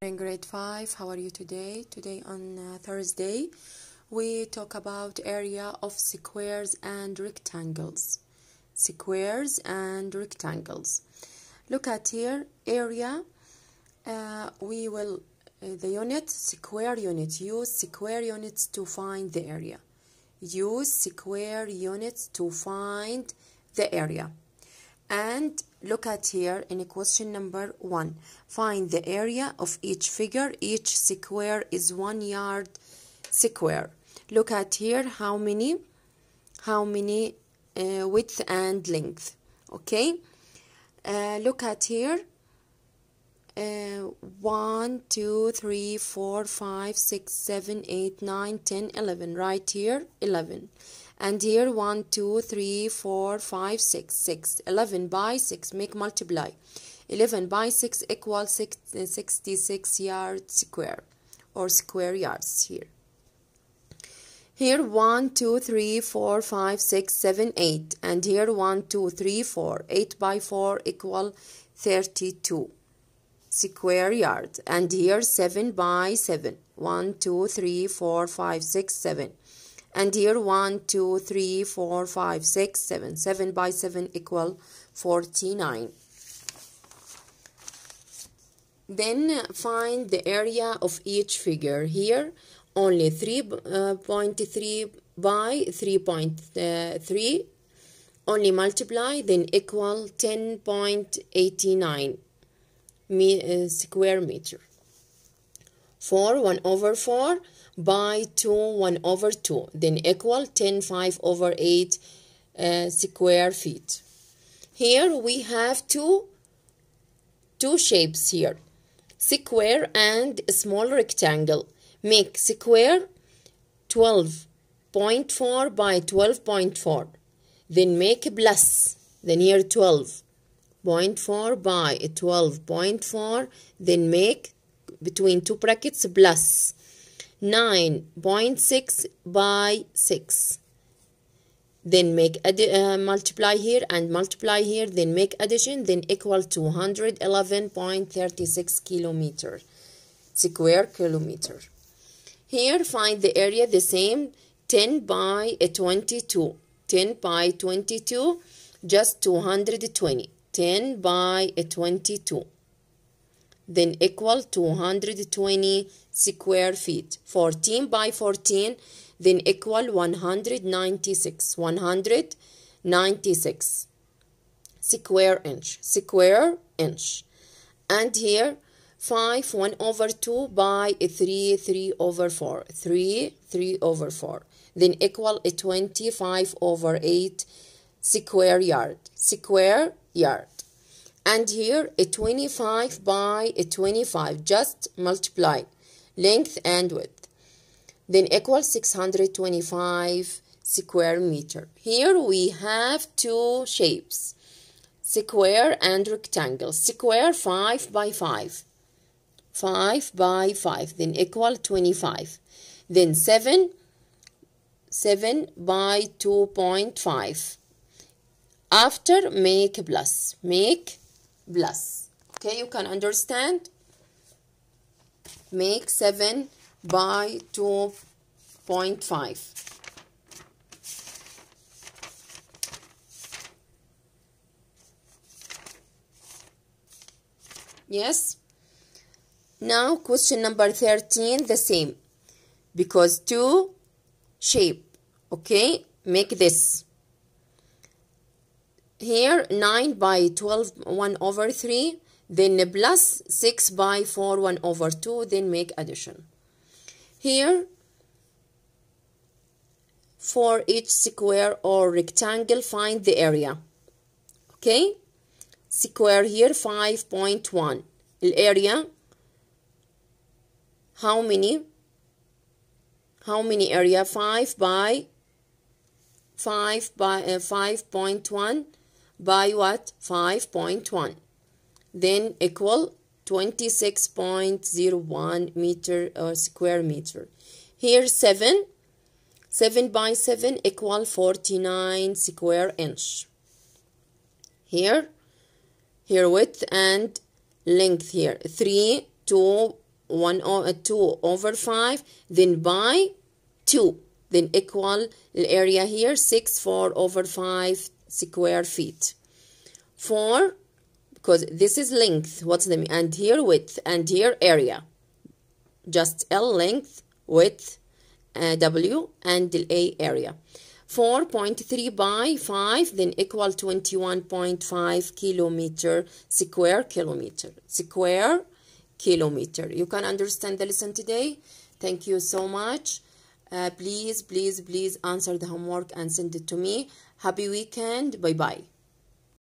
In grade 5, how are you today? Today on Thursday, we talk about area of squares and rectangles. Squares and rectangles. Look at here, area. We will, the unit, square unit. Use square units to find the area. Use square units to find the area. And look at here in question number 1. Find the area of each figure. Each square is 1 yard square. Look at here how many width and length. Okay. Look at here. 1, 2, 3, 4, 5, 6, 7, 8, 9, 10, 11. Right here 11. And here 1, 2, 3, 4, 5, 6, 6. 11 by 6, make multiply. 11 by 6 equals 66 yards square or square yards here. Here 1, 2, 3, 4, 5, 6, 7, 8. And here 1, 2, 3, 4. 8 by 4 equal 32 square yards. And here 7 by 7. 1, 2, 3, 4, 5, 6, 7. And here 1, 2, 3, 4, 5, 6, 7. 7 by 7 equal 49. Then find the area of each figure. Here only 3.3 by 3.3. Only multiply, then equal 10.89 square meter. 4, 1 over 4 by 2, 1 over 2, then equal 10, 5 over 8 square feet. Here we have two shapes here, square and small rectangle. Make square 12.4 by 12.4, then make plus, then here 12.4 by 12.4, then make between two brackets plus 9.6 by 6. Then make multiply here and multiply here, then make addition, then equal 211.36 kilometer square kilometer. Here find the area the same, 10 by 22. 10 by 22, just 220. 10 by 22. Then equal 220 square feet. 14 by 14, then equal 196. 196 square inch. Square inch. And here 5, 1 over 2 by 3, 3 over 4. 3, 3 over 4. Then equal 25 over 8 square yard. Square yard. And here 25 by 25, just multiply length and width, then equal 625 square meter. Here we have two shapes, square and rectangle. Square 5 by 5, 5 by 5, then equal 25. Then 7 by 2.5. After make plus, make plus. Okay, you can understand. Make 7 by 2.5. Yes. Now question number 13, the same, because two shape. Okay, make this. Here 9 by 12, 1 over 3, then plus 6 by 4, 1 over 2, then make addition. Here for each square or rectangle find the area. Okay, square here 5.1. Area, how many area? 5 by 5.1 by what? 5.1. Then equal 26.01 meter or square meter. Here 7 by 7 equal 49 square inch. Here width and length here 3, 2 2 over 5, then by 2, then equal الاريا here 4 over 5 square feet. 4, because this is length, what's the, and here width, and here area. Just L length, width, W, and A area. 4.3 by 5, then equal 21.5 kilometer, square kilometer. You can understand the lesson today. Thank you so much. Please answer the homework and send it to me. Happy weekend. Bye-bye.